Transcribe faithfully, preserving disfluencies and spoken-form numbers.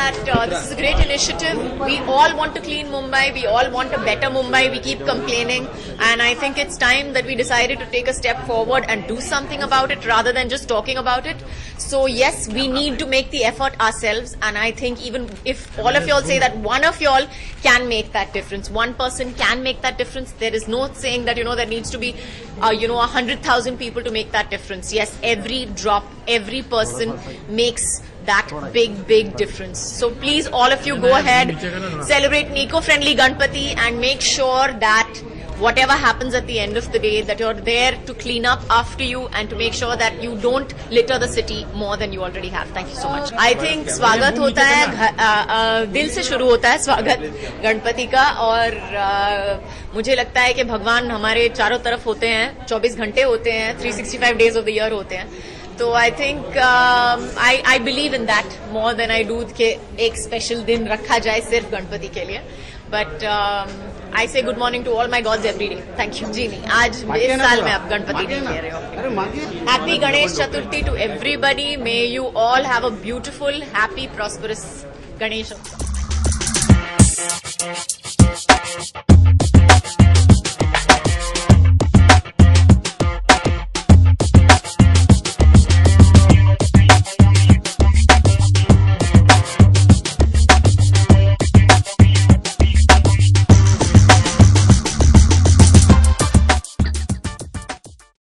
that uh, this is a great initiative. We all want to clean Mumbai. We all want a better Mumbai. We keep complaining, and I think it's time that we decided to take a step forward and do something about it rather than just talking about it. So yes, we need to make the effort ourselves, and I think even if all of y'all say that one of y'all can make that difference, one person can make that difference, there is no saying that, you know, there needs to be, uh, you know, a hundred thousand people to make that difference. Yes, every drop, every person makes that big, big difference. So please, all of you, go ahead, celebrate an eco-friendly Ganpati, and make sure that whatever happens at the end of the day, that you're there to clean up after you and to make sure that you don't litter the city more than you already have. Thank you so much. I think स्वागत होता है, दिल से शुरू होता है स्वागत गणपति का, और मुझे लगता है कि भगवान हमारे चारों तरफ होते हैं, चौबीस घंटे होते हैं, three sixty-five days of the year होते हैं. तो I think I I believe in that more than I do कि एक स्पेशल दिन रखा जाए सिर्फ गणपति के लिए. But I say good morning to all my gods every day. Thank you. जी नहीं, आज इस साल में आप गणपति नहीं ले रहे हो. Happy Ganesh Chaturthi to everybody. May you all have a beautiful, happy, prosperous Ganesh.